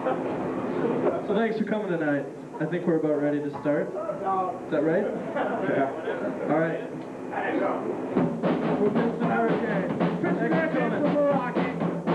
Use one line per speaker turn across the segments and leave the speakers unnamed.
So thanks for coming tonight. I think we're about ready to start. Is that right? Yeah. All right. We're Piston Hurricanes. Thanks for coming. Milwaukee.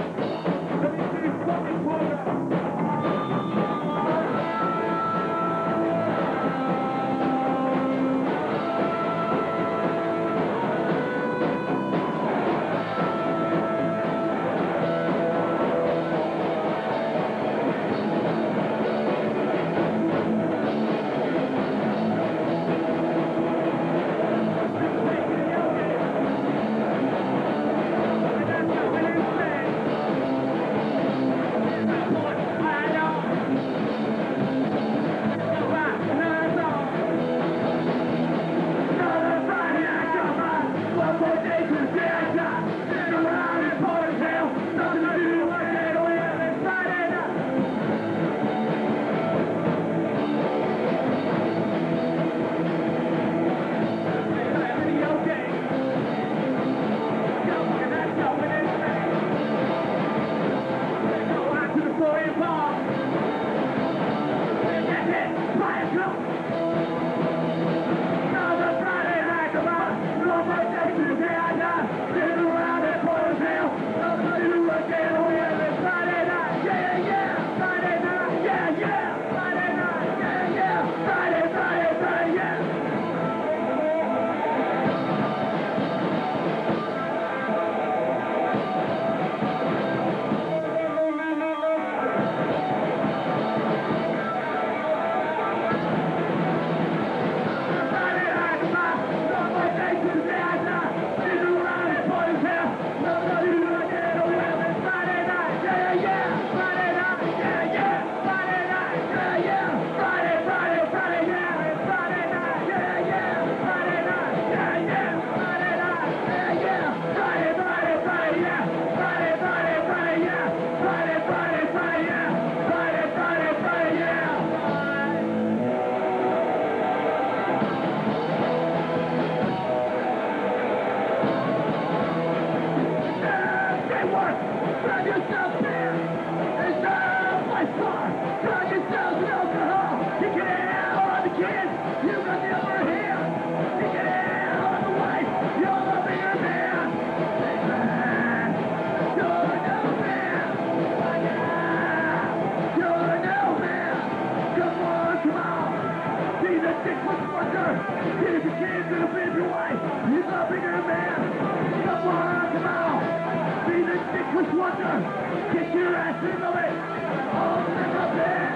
Get your ass into it! Oh, never been!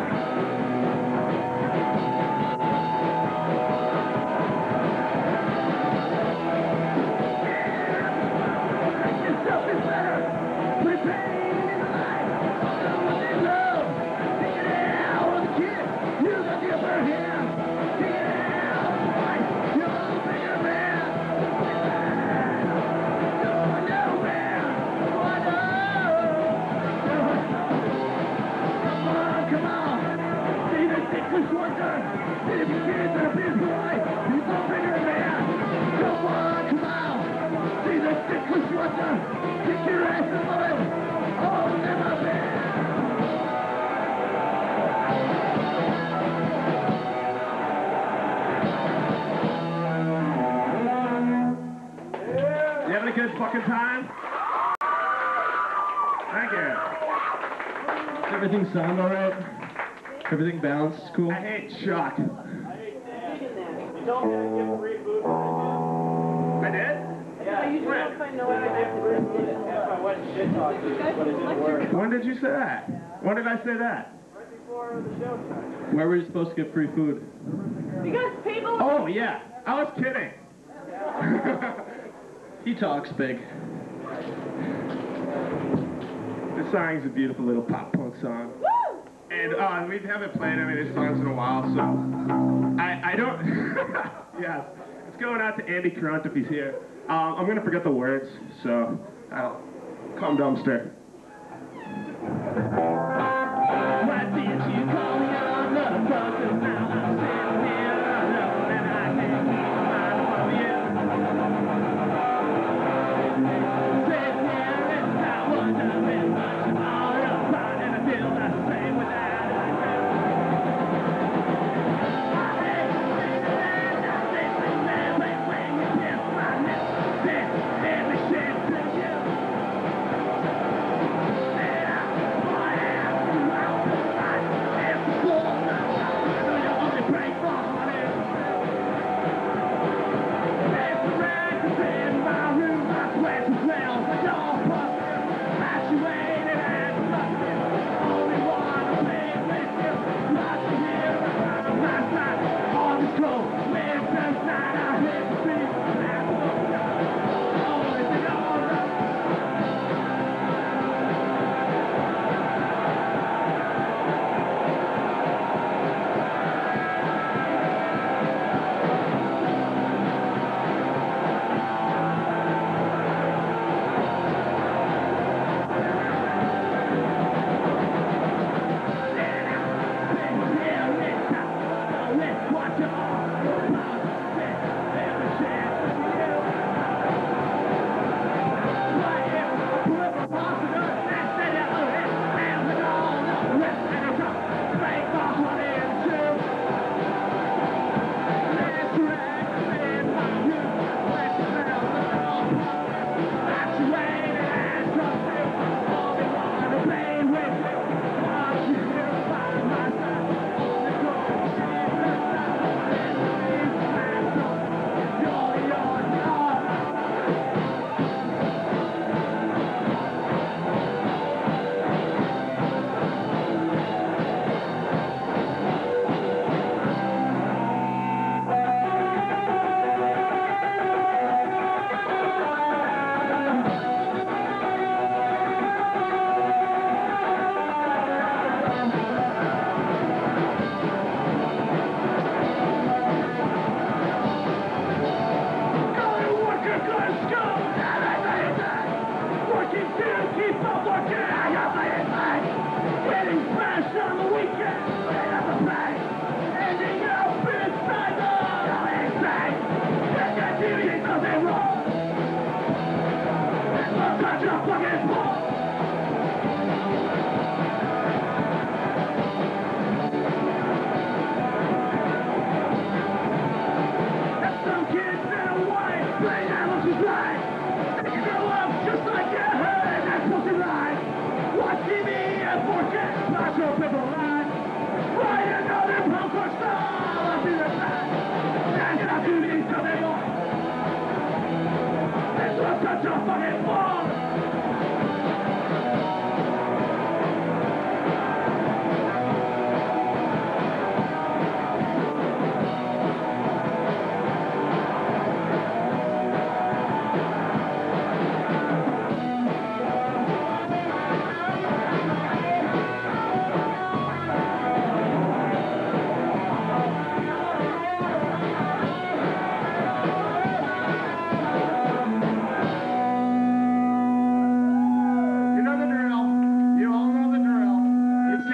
Make yourself is better! Put pain in the life! Do what they love! Take it out on the kid! You got the upper hand! Take it out on the fight! You're the bigger man! You're no man! Oh, no! Come on! See the Dickless wonder! If you kids are a big boy, he's a bigger man! Come on! See the Dickless wonder! Kick your ass in the middle! Oh, never been! You having a good fucking time? Thank you. Does everything sound alright? Everything balanced? Cool? I hate Chuck.
I hate that. You told me to give free food when
I did?
Yeah, you don't find no way to give free food if I went and shit talked you, but it didn't work.
When did you say that? When did I say that?
Right before the show started.
Where were you supposed to get free food?
Because people...
Oh, yeah. I was kidding. He talks big. This song's a beautiful little pop punk song.
Woo!
And we haven't played any of these songs in a while, so I don't... Yes. It's going out to Andy Crunt if he's here. I'm going to forget the words, so I'll come dumpster. Why didn't you call me on the buses? Now I'm sitting here alone and I can't keep my mind from you. Sitting here and I wonder if much more apart and I feel the same.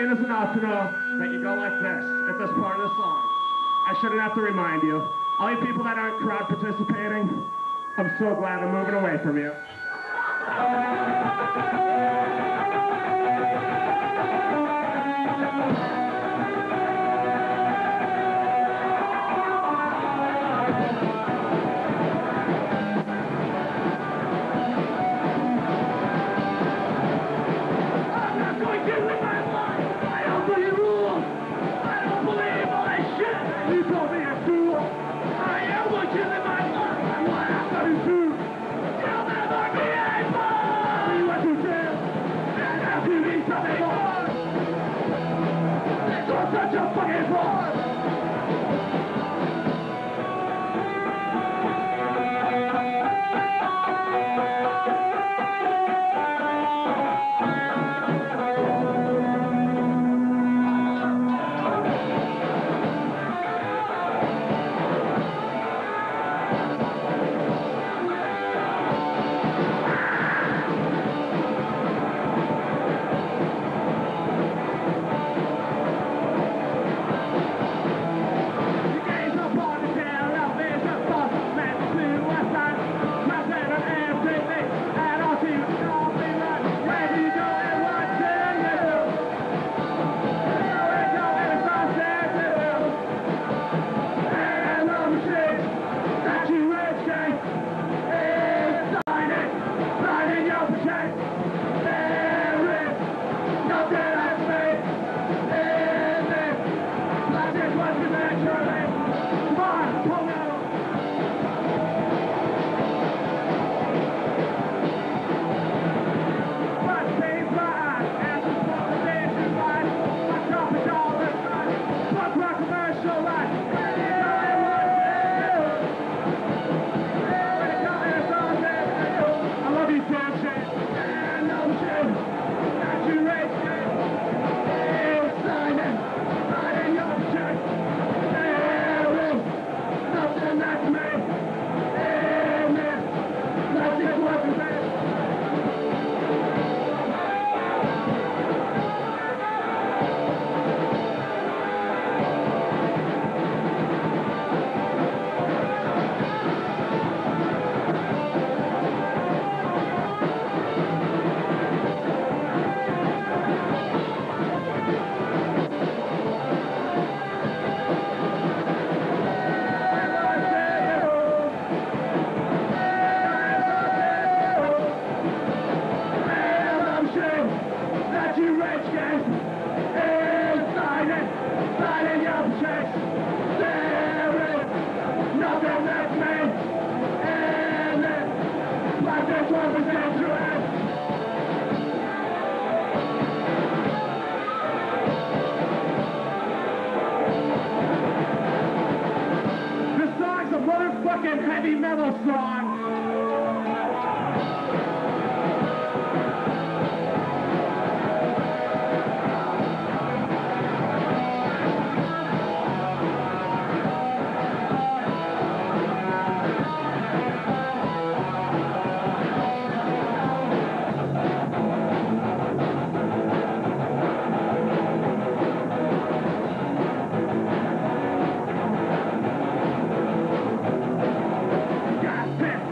it is enough to know that you go like this at this part of the song. I shouldn't have to remind you. All you people that aren't crowd participating, I'm so glad I'm moving away from you. Such a fucking fraud! Motherfucking heavy metal song. God,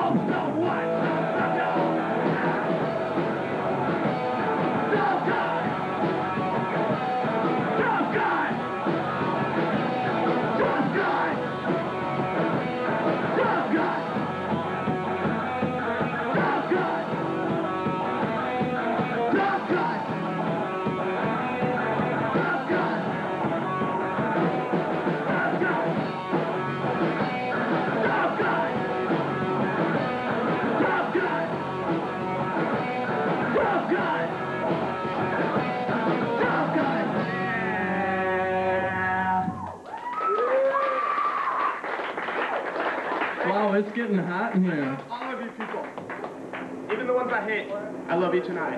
Wow, it's getting hot in here.
All of you people. Even the ones I hate. I love you tonight.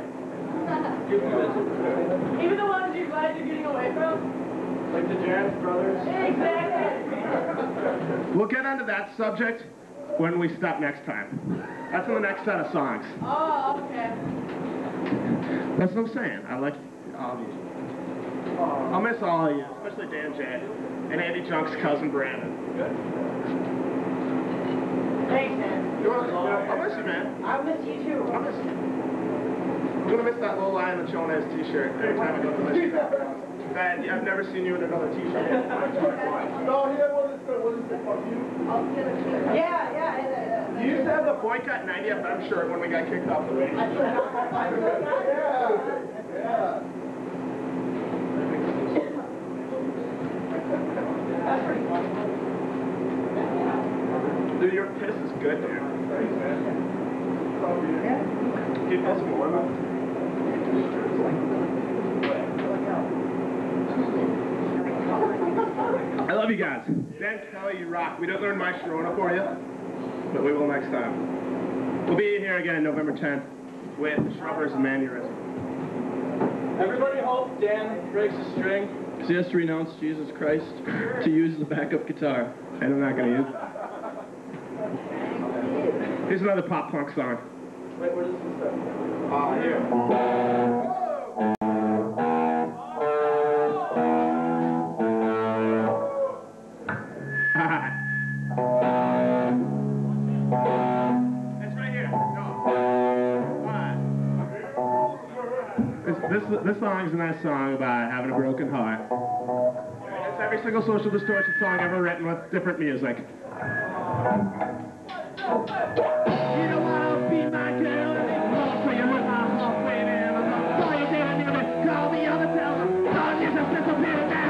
Even the ones you're glad you're getting away from?
Like the Jarrett's brothers.
Exactly.
We'll get onto that subject when we stop next time. That's in the next set of songs.
Oh, okay.
That's what I'm saying. I like all of you. I'll miss all of you, especially Dan J. and Andy Junk's cousin Brandon.
Thanks, man.
I'll miss you, man.
I miss you too.
I'll miss you. I'm gonna miss that little line on the Jonas t-shirt every time I go to the list. That I've never seen you in another t-shirt.
No, he had one of the perfume.
Yeah.
You used to have the Boycott 90 FM shirt when we got kicked off the radio.
Yeah.
That's pretty funny.
Dude, your piss is good, dude. Thanks, man. Can you piss more, man? I love you guys. Dan Kelly, you rock. We don't learn my Sharona for you, but we will next time. We'll be here again November 10th with the Shrubbers and Mannerism.
Everybody hope Dan breaks a string because he has to renounce Jesus Christ to use the backup guitar.
And I'm not going to use it. Here's another pop punk song.
Wait, where does this start?
Here. It's right here. Go. This song is a nice song about having a broken heart. It's every single Social Distortion song ever written with different music. You don't wanna be my girl anymore, so you hurt my heart, baby, and I'm not sorry you didn't hear me. Call me on the telephone, God, you just disappeared now,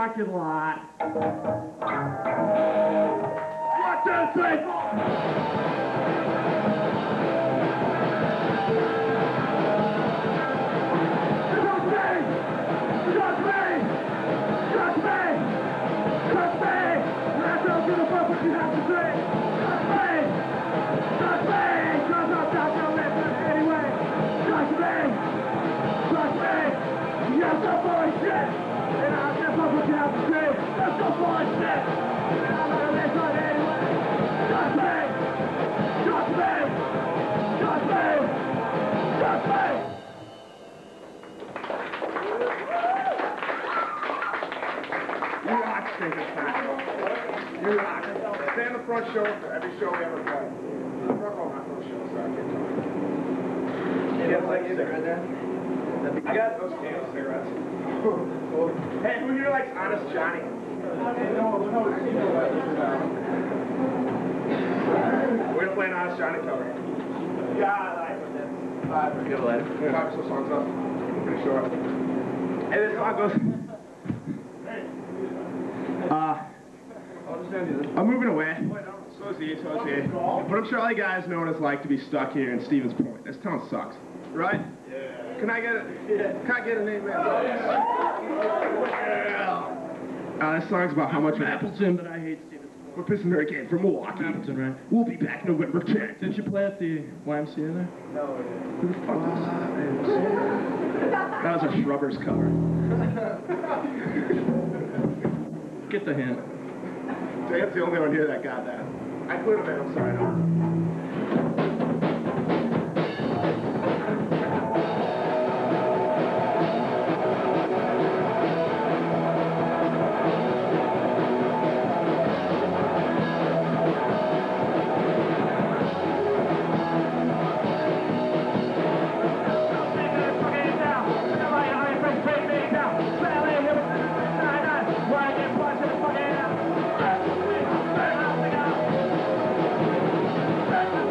parking lot. 1, 2, 3,
You rock, Stinker Fat. You rock. Stay on the front show for every show we ever play. Front row, not front show, sorry, I can't talk. You have like cigarette there? I got those candle cigarettes. Hey, who here likes Honest Johnny? We're gonna play an Honest Johnny cover. Yeah, I like it. That's 5 or 5 or so songs up. Pretty short. Hey, this song goes. I'm moving away. So is he, so is he. But I'm sure all you guys know what it's like to be stuck here in Stevens Point. This town sucks. Right? Yeah. Can I get a name, man? Yeah. This song's about how much of
Appleton, but I hate Stevens.
We're Piston Hurricanes from Milwaukee.
Appleton, right?
We'll be back November 10th.
Didn't you play at the YMCA there?
No. Who the fuck is that? That was a Shrubbers cover.
Get the hint.
That's the only one here that got that. I could have been, I'm sorry. No.
Let's go!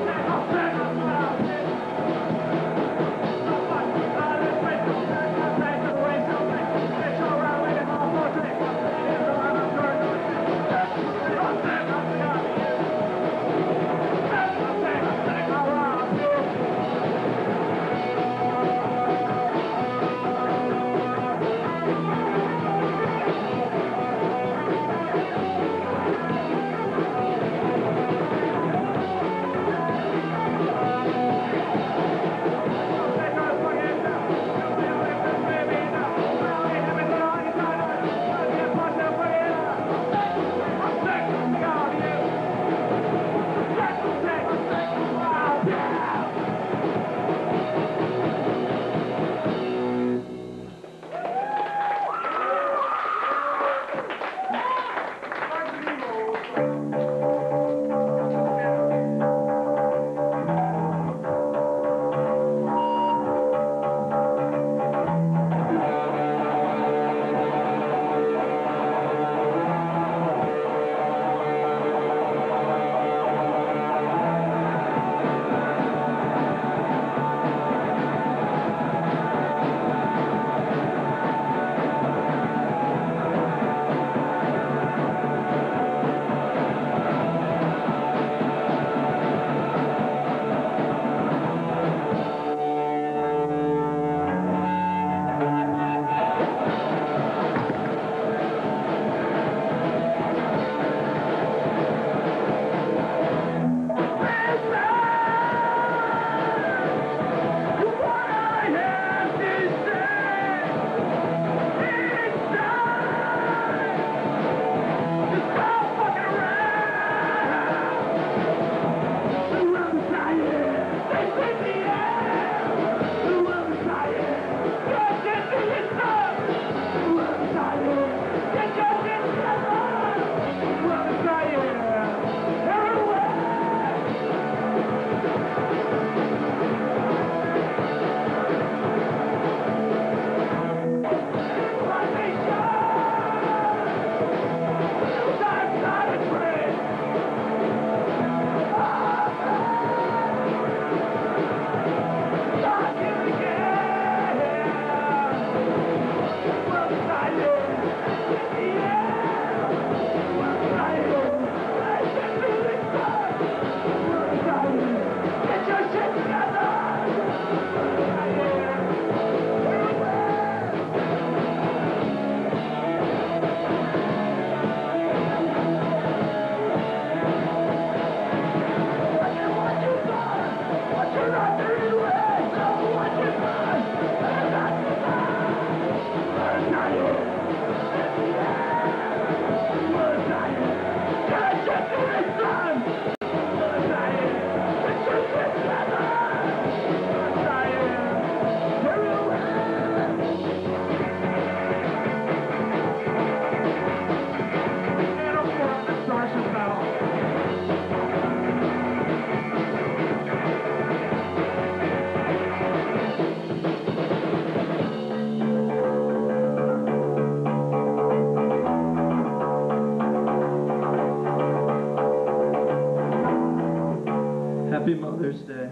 Happy Mother's Day.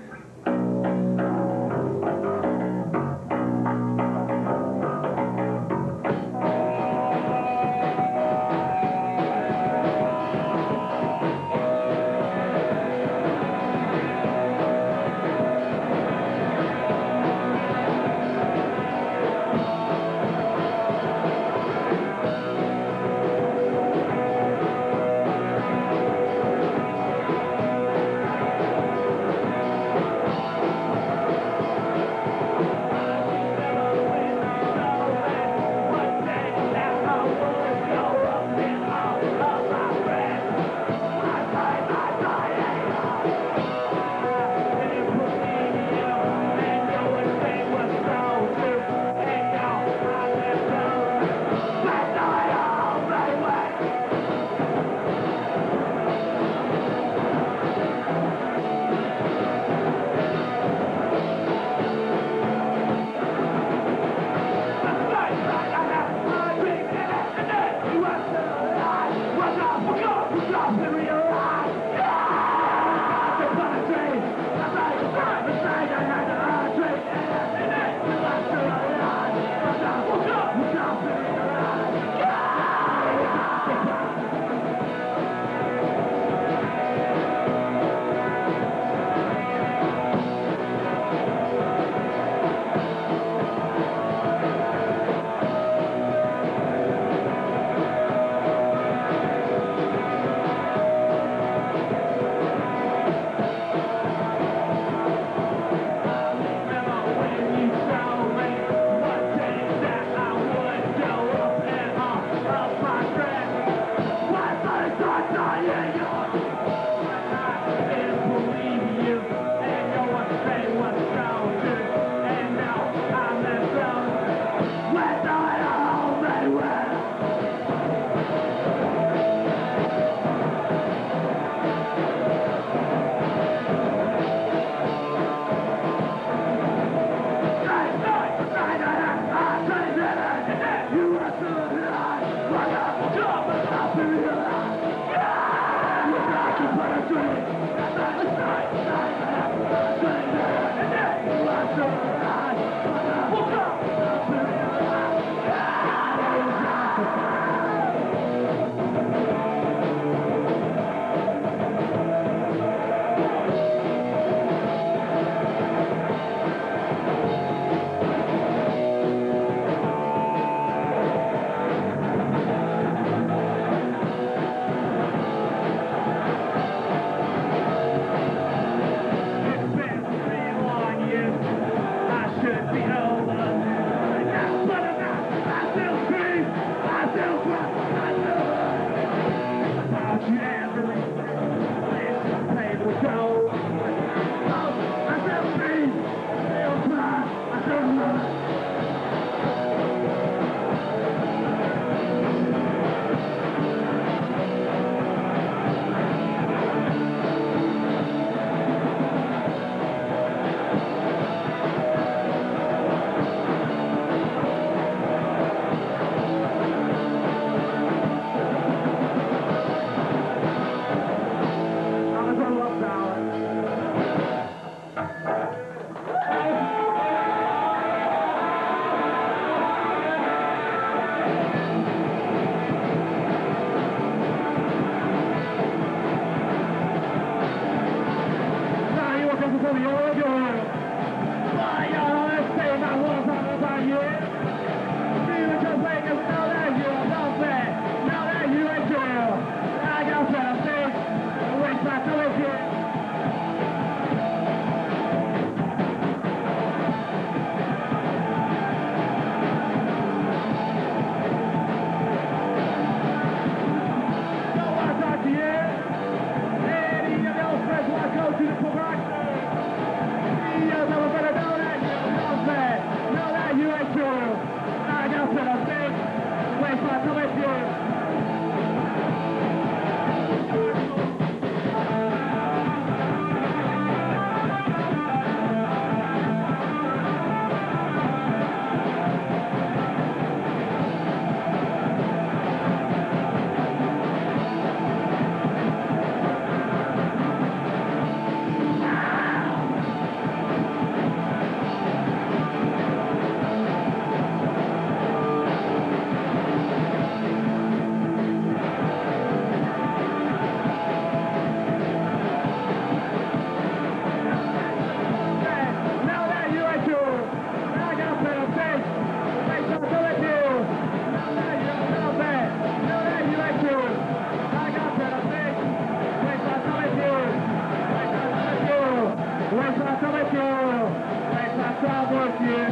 Thanks, that's all work here.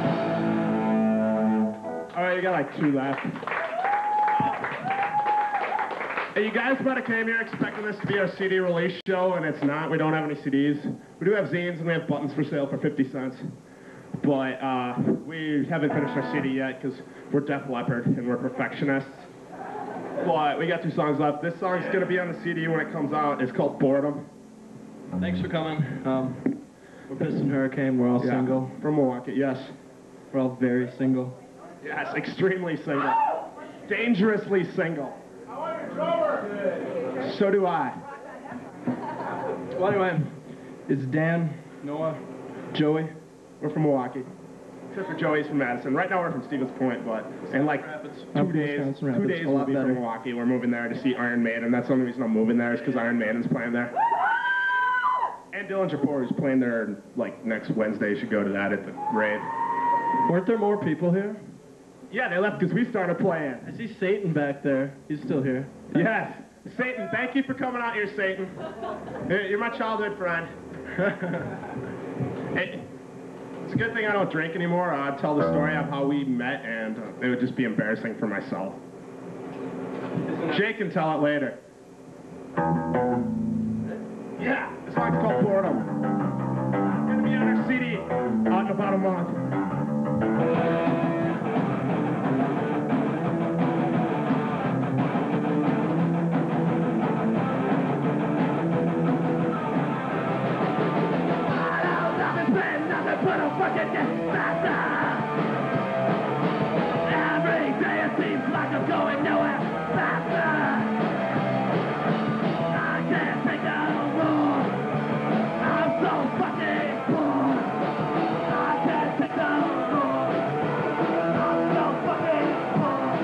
All right, you got like 2 left. Hey, you guys might have came here expecting this to be our CD release show, and it's not. We don't have any CDs. We do have zines, and we have buttons for sale for 50 cents. But we haven't finished our CD yet because we're Def Leppard, and we're perfectionists. But we got 2 songs left. This song's going to be on the CD when it comes out. It's called Boredom.
Thanks for coming. We're Piston Hurricane. We're all single.
From Milwaukee, yes.
We're all very single.
Yes, extremely single. Dangerously single. So do I.
Well, anyway, it's Dan, Noah, Joey.
We're from Milwaukee. Except for Joey's from Madison. Right now we're from Stevens Point, but in like 2 days we'll be from Milwaukee. We're moving there to see Iron Maiden. That's the only reason I'm moving there is because Iron Maiden's playing there. And Dylan Japor, who's playing there like next Wednesday, should go to that at the rave.
Weren't there more people here?
Yeah, they left because we started playing.
I see Satan back there. He's still here.
Yes. Satan, thank you for coming out here, Satan. You're my childhood friend. Hey, it's a good thing I don't drink anymore. I'd tell the story of how we met, and it would just be embarrassing for myself. Jake can tell it later. Yeah, this song's called Boredom. It's going to be on our CD out in about a month.
But a fucking disaster. Every day it seems like I'm going nowhere faster. I can't take no more. I'm so fucking bored. I can't take no more. I'm so fucking bored.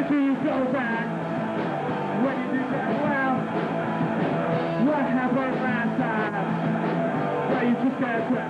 did you go back? When you did that well? What happened last time? Well, you just got crap.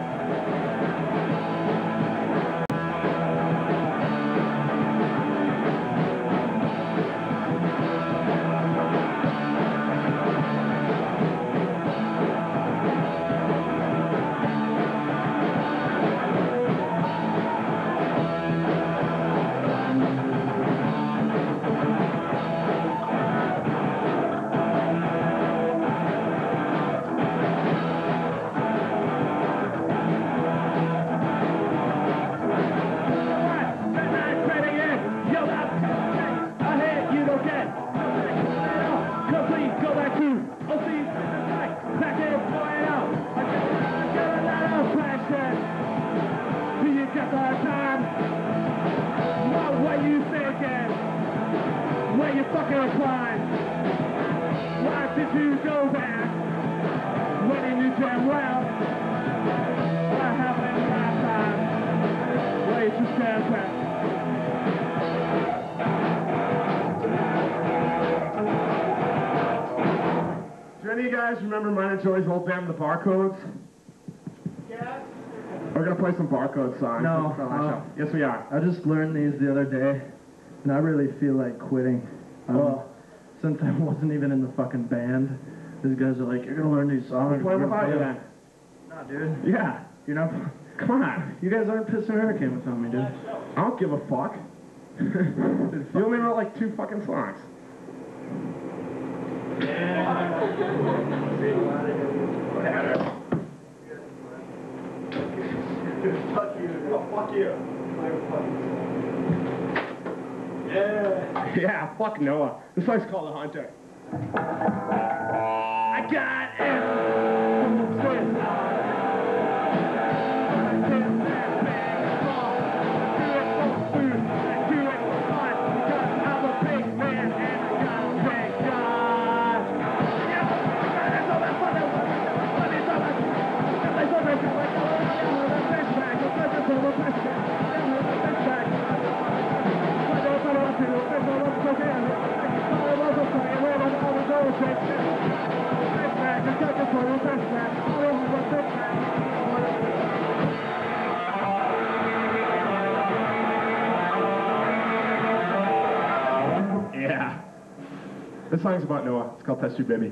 Do any of you guys remember mine and Joey's old band, the Barcodes?
Yes.
We're gonna play some Barcode songs.
No.
Yes, we are.
I just learned these the other day, and I really feel like quitting. Since I wasn't even in the fucking band, these guys are like, you're gonna learn these songs.
Play without you then.
Nah, dude.
Yeah.
You're not.
Come on.
You guys aren't Piston Hurricane without me, dude.
I don't give a fuck. You only wrote like 2 fucking songs.
Fuck you.
Yeah, fuck Noah. This song's called The Hunter.
I got it.
Yeah. This song's about Noah. It's called Test You Baby.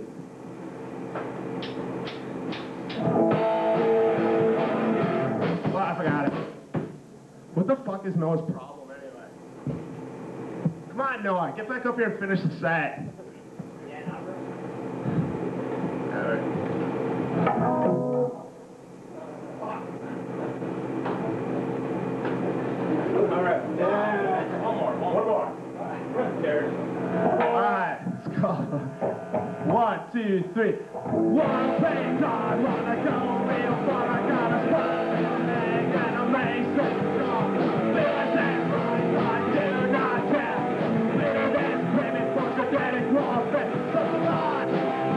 Well, I forgot it. What the fuck is Noah's problem anyway? Come on, Noah. Get back up here and finish the set. Alright, let's go. 1, 2, 3. One thing I wanna go real far, I gotta stop and I'll make so strong. Feeling that right, I do not care. Feeling that screaming for the dead and crawling so long.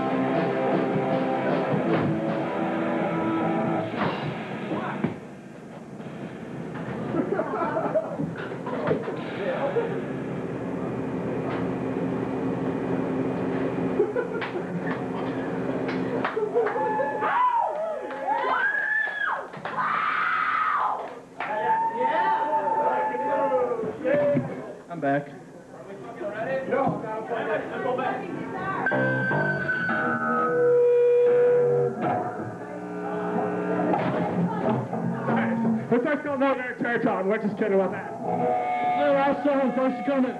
I'm back.
This song's called No Better Church On. We're just kidding about that.
Hey, last song, thanks for coming.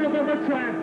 November 10th.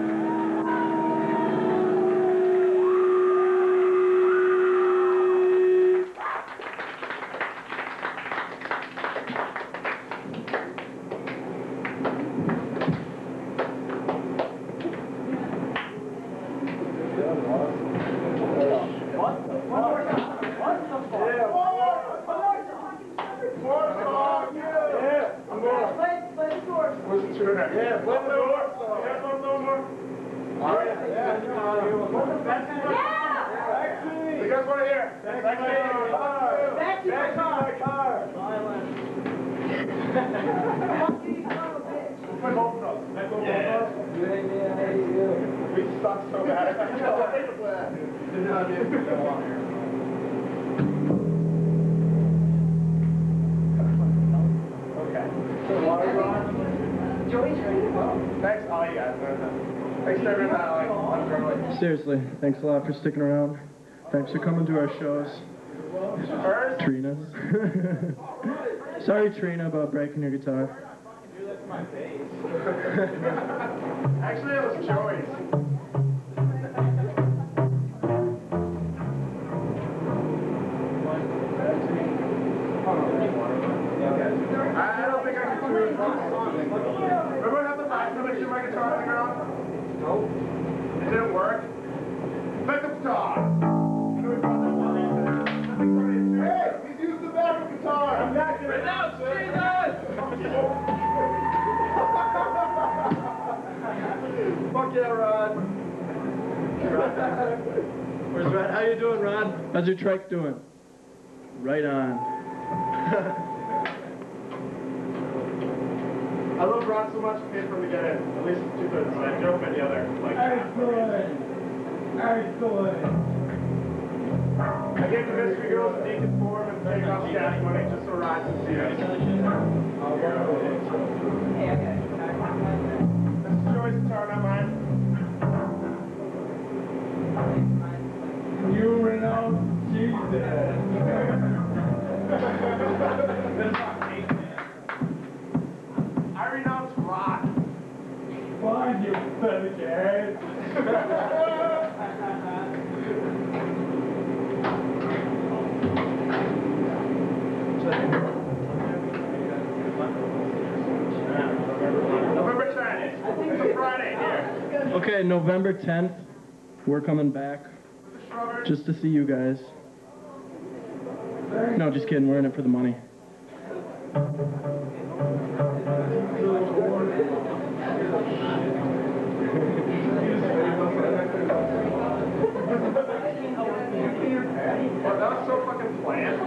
Seriously, thanks a lot for sticking around. Thanks for coming to our shows. Trina's. Sorry, Trina, about breaking your guitar.
Actually, it was Joey's. I don't think I can do it. Remember what happened last time I threw my guitar on the ground? Nope. It didn't work? Pick up guitar! Hey, he's used the backup guitar! I'm back here! Right now, Jesus! Fuck yeah, Rod!
Where's Rod? How you doing, Rod? How's your trike doing? Right on.
I love Rod so much, I paid for him to get in. At least 2/3 of that joke and the other. Like,
Excellent.
I gave the mystery girls a deacon form and take off gas money just so Rod can see us. This is Joey's guitar, not mine.
You renounce Jesus.
I renounce Rod.
Fine, you pathetic ass.
November 10th. It's a Friday here.
Okay, November 10th, we're coming back just to see you guys. No, just kidding, we're in it for the money.
Oh, that was so fucking planned.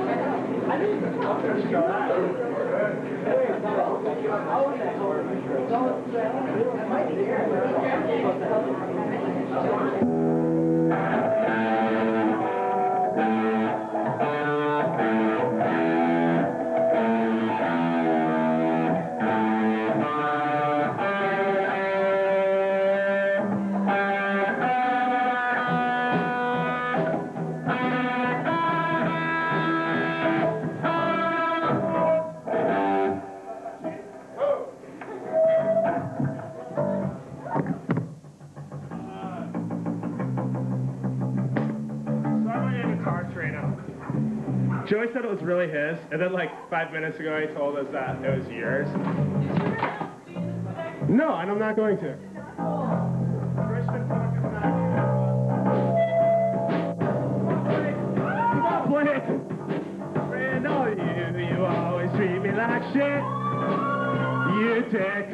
Joey said it was really his, and then like 5 minutes ago he told us that it was yours. No, and I'm not going to. Christian fucking come on, play it! Friend, oh, you always treat me like shit. You dick.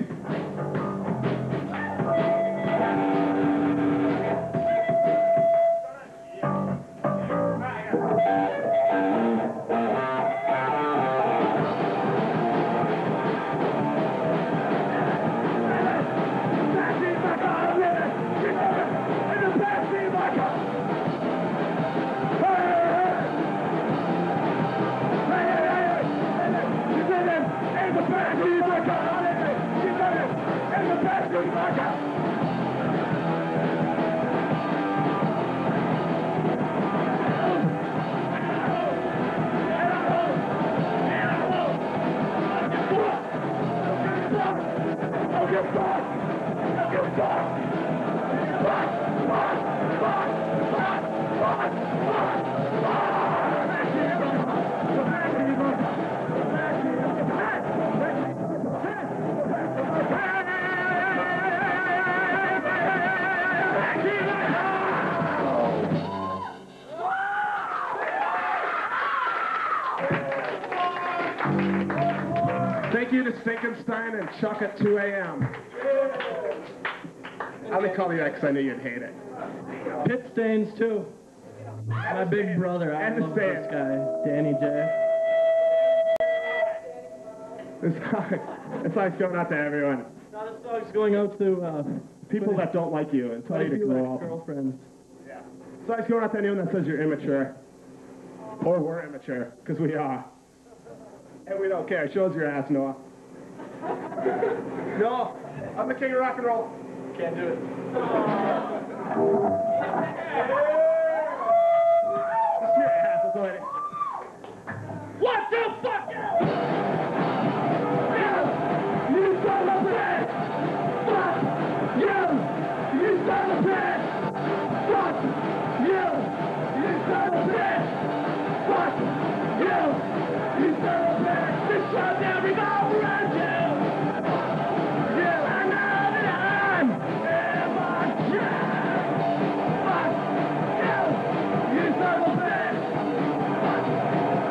She's
you to Sinkenstein and Chuck at 2 a.m. I only called you that because I knew you'd hate it.
Pit stains too. My big brother, I
And the
love this guy, Danny J.
This song's going out to everyone.
Now this song's going out to
People that don't like you and tell you to grow up.
girlfriends.
Yeah. So it's going out to anyone that says you're immature. Or we're immature, because we are. And we don't care. Show us your ass, Noah. No, I'm the king of rock and roll.
Can't do it.
Just your ass, that's all I need. What the fuck?
You son of a bitch! Fuck you! You son of a bitch! Fuck you! You son of a bitch! Fuck you! You son of a bitch! This shot down revolve around you! You, I know that I'm immature! Fuck you! You son of a bitch! Fuck you!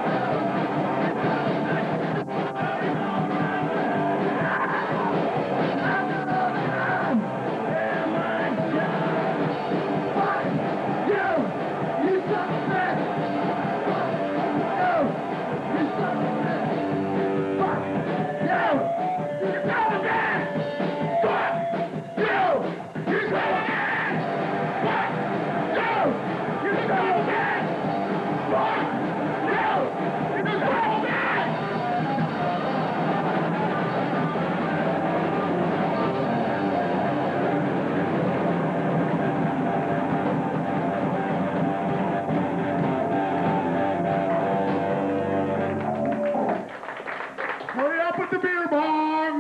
Hurry up with the beer bong!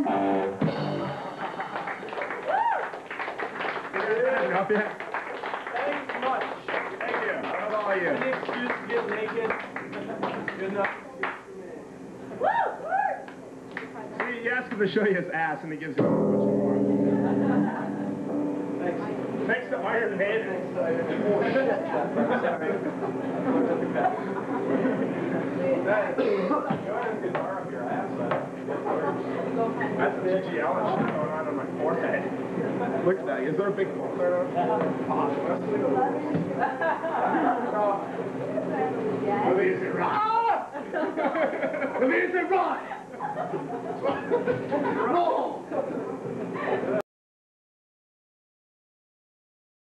Up yet?
Thanks much.
Thank you. How are you?
Any excuse to get naked. Good enough.
See, you ask him to show you his ass, and he gives you a bunch more.
Thanks.
Thanks to Iron Maiden. That's the GGL and shit going on my forehead. Look at that. Is there a big hole there? Release it right. Release it right. Roll.